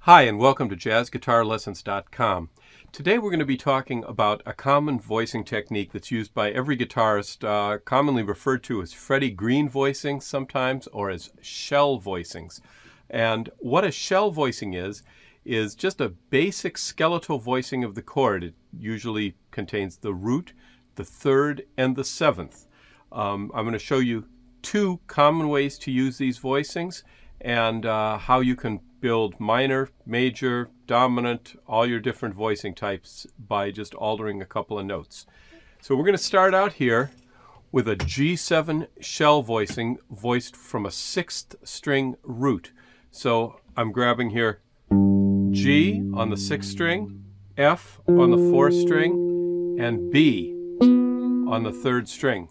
Hi, and welcome to JazzGuitarLessons.com. Today we're going to be talking about a common voicing technique that's used by every guitarist, commonly referred to as Freddy Greene voicings sometimes, or as shell voicings. And what a shell voicing is just a basic skeletal voicing of the chord. It usually contains the root, the third, and the seventh. I'm going to show you two common ways to use these voicings and how you can build minor, major, dominant, all your different voicing types by just altering a couple of notes. So we're going to start out here with a G7 shell voicing voiced from a 6th string root. So I'm grabbing here G on the 6th string, F on the 4th string, and B on the 3rd string.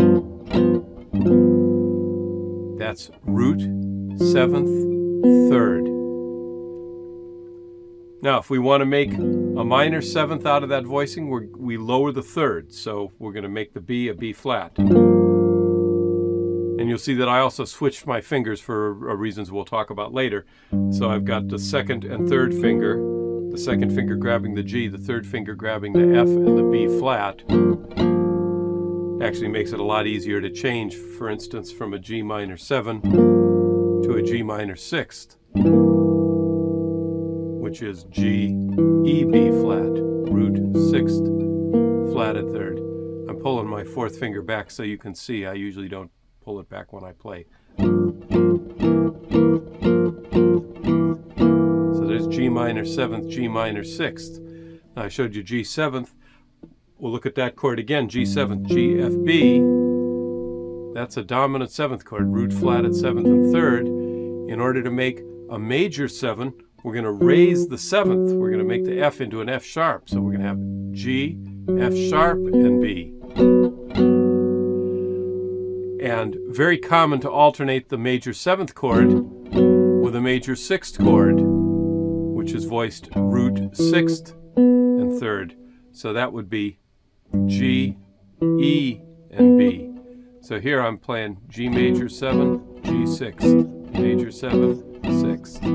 That's root, 7th, 3rd. Now, if we want to make a minor 7th out of that voicing, we lower the 3rd. So we're going to make the B a B flat. And you'll see that I also switched my fingers for reasons we'll talk about later. So I've got the 2nd and 3rd finger, the 2nd finger grabbing the G, the 3rd finger grabbing the F and the B flat. Actually makes it a lot easier to change, for instance, from a G minor 7 to a G minor 6th. Which is G, E, B flat, root, 6th, flatted 3rd. I'm pulling my 4th finger back so you can see. I usually don't pull it back when I play. So there's G minor 7th, G minor 6th. Now I showed you G 7th. We'll look at that chord again, G 7th, G, F, B. That's a dominant 7th chord, root, flatted 7th and 3rd. In order to make a major 7, we're going to raise the 7th. We're going to make the F into an F sharp. So we're going to have G, F sharp, and B. And very common to alternate the major 7th chord with a major 6th chord, which is voiced root, 6th, and 3rd. So that would be G, E, and B. So here I'm playing G major 7, G 6th, major 7, 6th.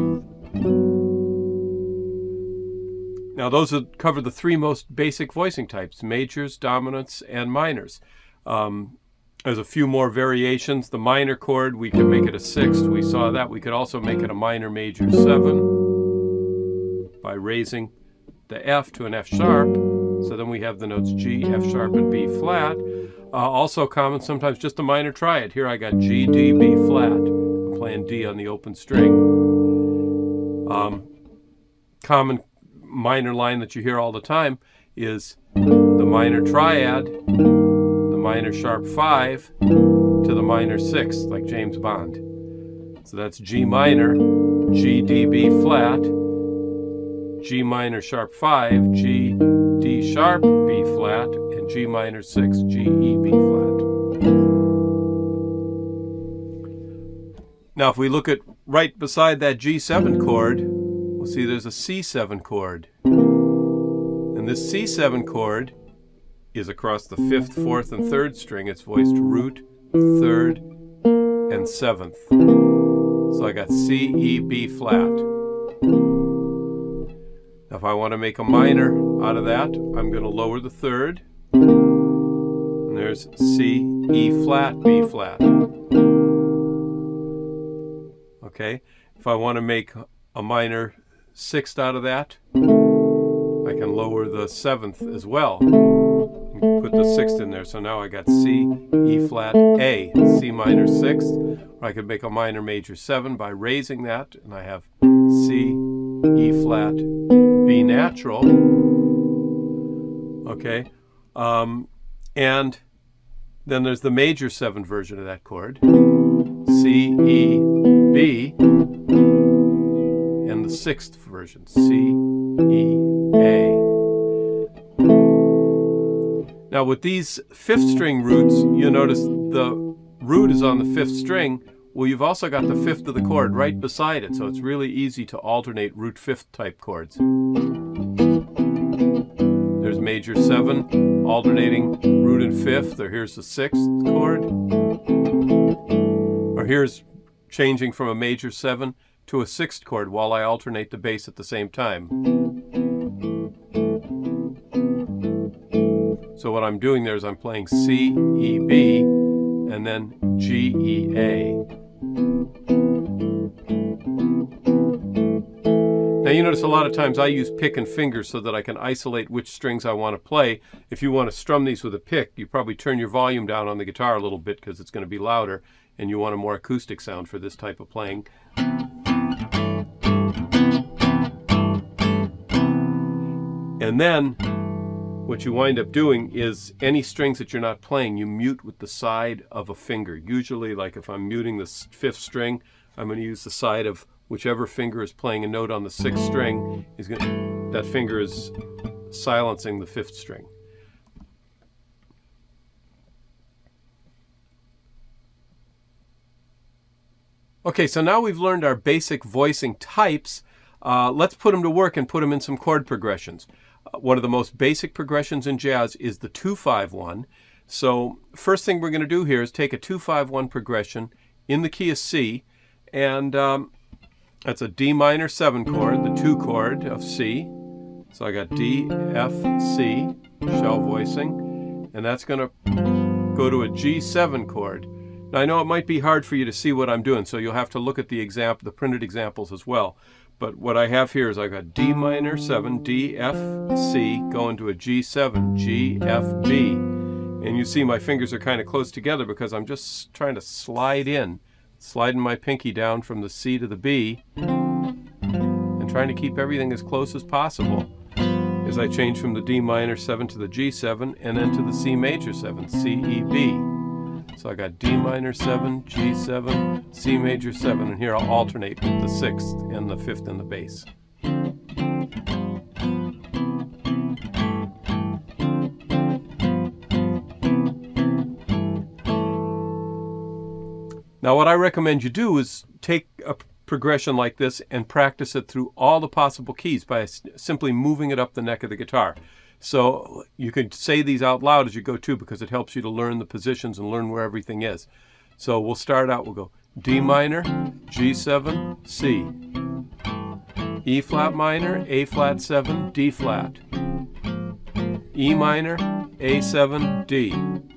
Now those would cover the three most basic voicing types, majors, dominants, and minors. There's a few more variations. The minor chord, we could make it a 6th. We saw that. We could also make it a minor major 7 by raising the F to an F sharp. So then we have the notes G, F sharp, and B flat. Also common, sometimes just a minor triad. Here I got G, D, B flat. I'm playing D on the open string. Common minor line that you hear all the time is the minor triad, the minor sharp 5 to the minor 6th, like James Bond. So that's G minor, G, D, B flat, G minor sharp 5, G, D sharp, B flat, and G minor 6, G, E, B flat. Now if we look at right beside that G7 chord, we'll see there's a C7 chord. And this C7 chord is across the 5th, 4th, and 3rd string. It's voiced root, 3rd, and 7th. So I got C, E, B flat. Now if I want to make a minor out of that, I'm going to lower the 3rd. And there's C, E flat, B flat. Okay, if I want to make a minor 6th out of that, I can lower the 7th as well. Put the 6th in there. So now I got C, E flat, A, C minor 6th. Or I could make a minor major 7 by raising that, and I have C, E flat, B natural. Okay, and then there's the major 7 version of that chord, C, E, B. And the 6th version, C, E, A. Now with these 5th string roots, you'll notice the root is on the 5th string. Well, you've also got the 5th of the chord right beside it, so it's really easy to alternate root 5th type chords. There's major 7 alternating root and 5th, or here's the 6th chord. Or here's changing from a major 7 to a sixth chord while I alternate the bass at the same time. So what I'm doing there is I'm playing C, E, B, and then G, E, A. Now you notice a lot of times I use pick and finger so that I can isolate which strings I want to play. If you want to strum these with a pick, you probably turn your volume down on the guitar a little bit because it's going to be louder, and you want a more acoustic sound for this type of playing. And then what you wind up doing is any strings that you're not playing, you mute with the side of a finger. Usually, like if I'm muting the fifth string, I'm going to use the side of whichever finger is playing a note on the sixth string. That finger is silencing the fifth string. Okay, so now we've learned our basic voicing types. Let's put them to work and put them in some chord progressions. One of the most basic progressions in jazz is the 2-5-1. So first thing we're going to do here is take a 2-5-1 progression in the key of C, and that's a D minor 7 chord, the 2 chord of C. So I got D, F, C, shell voicing, and that's going to go to a G7 chord. Now I know it might be hard for you to see what I'm doing, so you'll have to look at the printed examples as well. But what I have here is I've got D minor 7, D, F, C, going to a G7, G, F, B. And you see my fingers are kind of close together because I'm just trying to sliding my pinky down from the C to the B, and trying to keep everything as close as possible as I change from the D minor 7 to the G7 and then to the C major 7, C, E, B. So I got D minor 7, G7, C major 7, and here I'll alternate with the 6th and the 5th in the bass. Now what I recommend you do is take a progression like this and practice it through all the possible keys by simply moving it up the neck of the guitar. So you can say these out loud as you go too, because it helps you to learn the positions and learn where everything is. So we'll start out, we'll go D minor, G7, C, E flat minor, A flat 7, D flat, E minor, A7, D,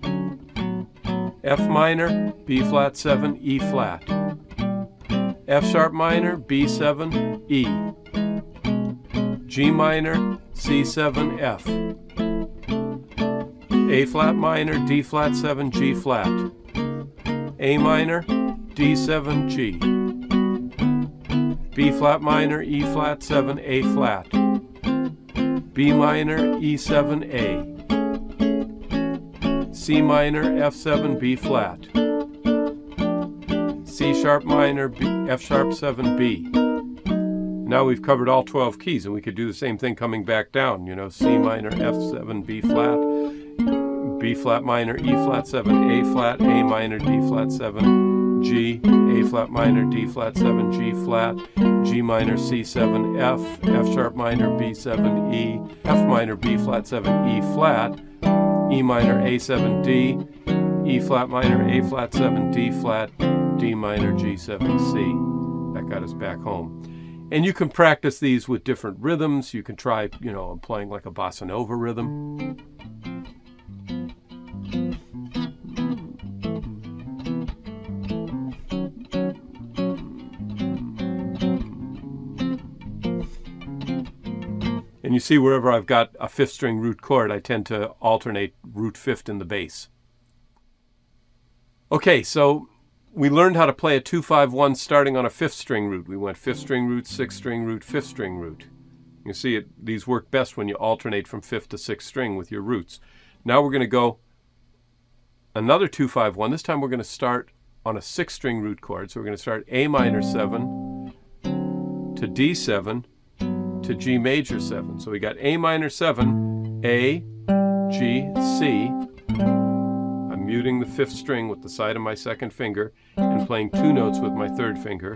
F minor, B flat 7, E flat, F sharp minor, B7, E, G minor, C7, F, A flat minor, D flat 7, G flat, A minor, D7, G, B flat minor, E flat 7, A flat, B minor, E7, A, C minor, F7, B flat, C sharp minor, B, F sharp 7, B. Now we've covered all 12 keys, and we could do the same thing coming back down. You know, C minor, F7, B flat minor, E flat 7, A flat, A minor, D flat 7, G, A flat minor, D flat 7, G flat, G minor, C7, F, F sharp minor, B7, E, F minor, B flat 7, E flat, E minor, A7, D, E flat minor, A flat 7, D flat, D minor, G7, C. That got us back home. And you can practice these with different rhythms. You can try, you know, playing like a bossa nova rhythm. And you see wherever I've got a 5th string root chord, I tend to alternate root 5th in the bass. Okay, so we learned how to play a 2-5-1 starting on a 5th string root. We went 5th string root, 6th string root, 5th string root. You see, these work best when you alternate from 5th to 6th string with your roots. Now we're going to go another 2-5-1. This time we're going to start on a 6th string root chord. So we're going to start A minor 7 to D7 to G major 7. So we got A minor 7, A, G, C. I'm muting the 5th string with the side of my 2nd finger and playing 2 notes with my 3rd finger.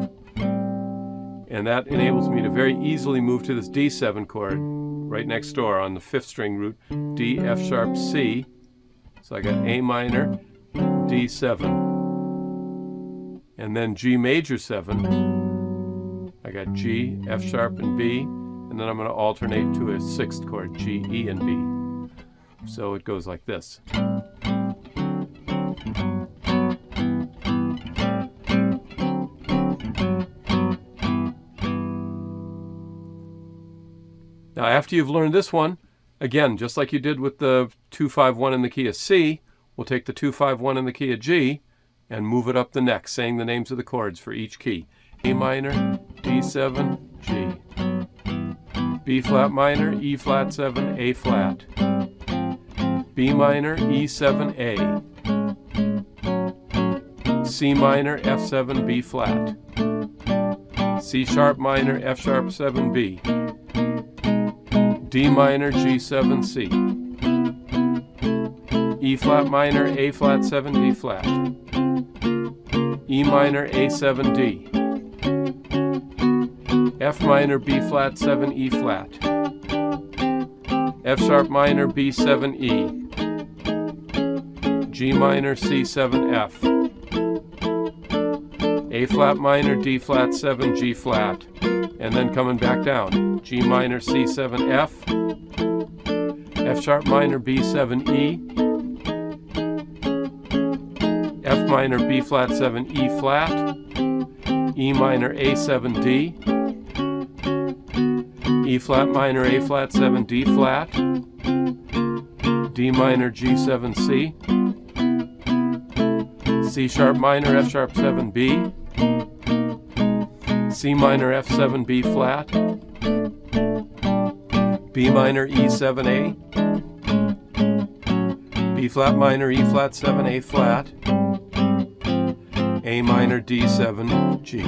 And that enables me to very easily move to this D7 chord right next door on the 5th string root, D, F sharp, C. So I got A minor, D7, and then G major 7, I got G, F sharp, and B, and then I'm going to alternate to a sixth chord, G, E, and B. So it goes like this. Now after you've learned this one, again, just like you did with the 2-5-1 in the key of C, we'll take the 2-5-1 in the key of G and move it up the neck, saying the names of the chords for each key. A minor, D7, G. B flat minor, E flat 7, A flat. B minor, E7, A. C minor, F7, B flat. C sharp minor, F sharp 7, B. D minor, G7, C. E flat minor, A flat 7, D flat. E minor, A7, D. F minor, B flat 7, E flat. F sharp minor, B7, E. G minor, C7, F. A flat minor, D flat 7, G flat. And then coming back down, G minor, C7, F. F sharp minor, B7, E. F minor, B flat 7, E flat. E minor, A7, D. E flat minor, A flat 7, D flat. D minor, G7, C. C sharp minor, F sharp 7, B. C minor, F7, B flat. B minor, E7, A. B flat minor, E flat 7, A flat. A minor, D7, G.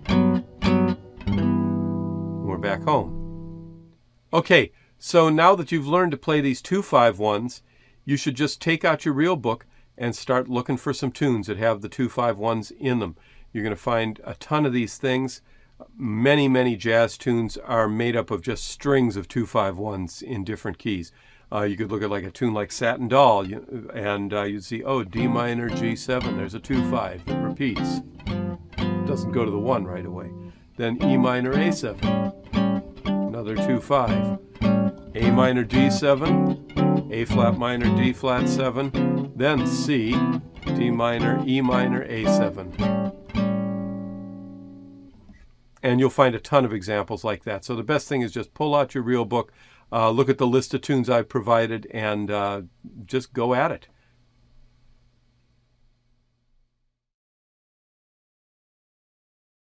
We're back home. Okay, so now that you've learned to play these 2-5-1s, you should just take out your real book and start looking for some tunes that have the 2-5-1s in them. You're going to find a ton of these things. Many, many jazz tunes are made up of just strings of 2-5-1s in different keys. You could look at like a tune like Satin Doll, and you'd see, oh, D minor, G7, there's a 2-5 that repeats. Doesn't go to the 1 right away. Then E minor, A7, another 2-5. A minor, D7, A flat minor, D flat 7, then C, D minor, E minor, A7. And you'll find a ton of examples like that. So the best thing is just pull out your real book, look at the list of tunes I've provided, and just go at it.